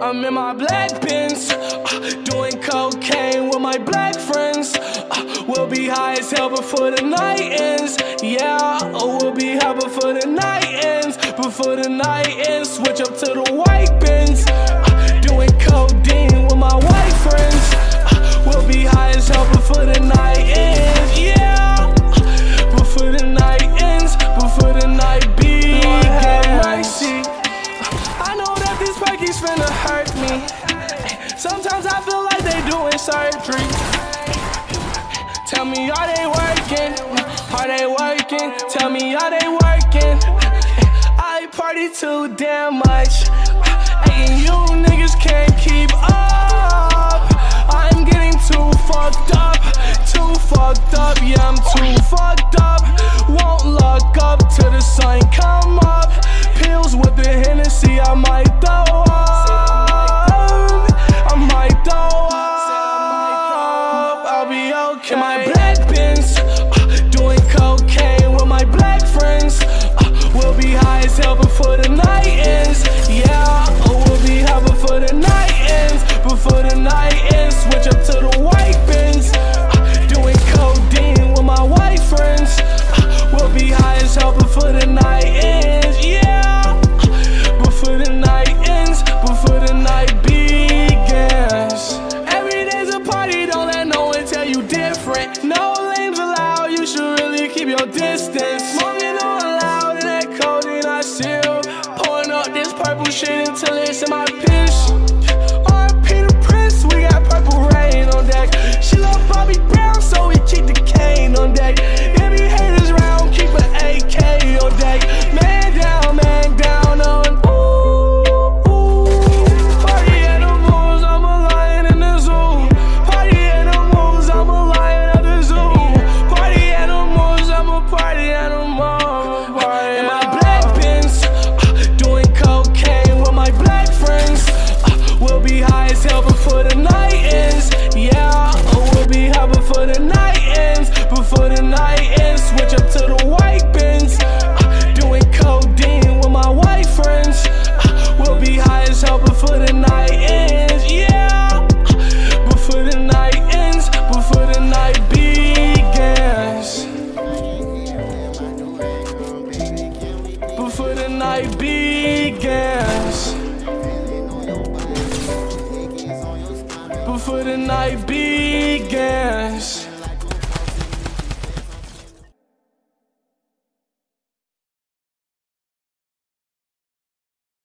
I'm in my black Benz, doing cocaine with my black friends. We'll be high as hell before the night ends. Yeah, we'll be high before the night ends. Before the night ends, switch up to the white Benz, doing codeine with my white friends. We'll be high as hell before the night ends. Yeah, before the night ends, before the night begins. Lord have mercy. I know that these perkies finna hurt me. Sometimes I feel like they doing surgery. Tell me, are they working? Are they working? Tell me, are they working? I party too damn much, and you niggas can't keep up. I'm getting too fucked up, yeah, I'm too fucked up. Won't look up till the sun come up. Pills with the Hennessy, I might throw up. I might throw up. I'll be okay. In my black Benz, doing cocaine with my black friends. We'll be high as hell before the night ends. Yeah, we'll be high before the night ends. Before the night ends, switch up to the white Benz, doing codeine with my white friends. We'll be high as hell before the night ends. Yeah, before the night ends, before the night begins. Every day's a party, don't let no one tell you different. No lames allowed, you should really keep your distance. Smoking on loud in that codeine I seal. Pouring up this purple shit until it's in my piss. R.I.P. the Prince, we got purple rain on deck. She love Bobby Brown, so we keep the cane on deck. If you haters round, keep an AK on deck. Man down on party animals, I'm a lion in the zoo. Party animals, I'm a lion at the zoo. Party animals, I'm a party animal. In my black Benz, doing cocaine with my black friends. We'll be high as hell before the night ends. Yeah, we'll be high before the night ends. Before the night ends, switch up to the white Benz, doing codeine with my white friends. We'll be high as hell before the night ends. Yeah, before the night ends, before the night begins. Before the night begins. Before the night begins.